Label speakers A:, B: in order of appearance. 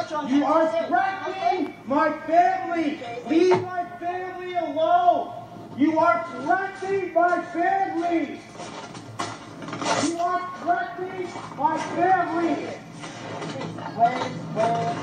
A: You are threatening my family. Leave my family alone. You are threatening my family. You are threatening my family.
B: Wait.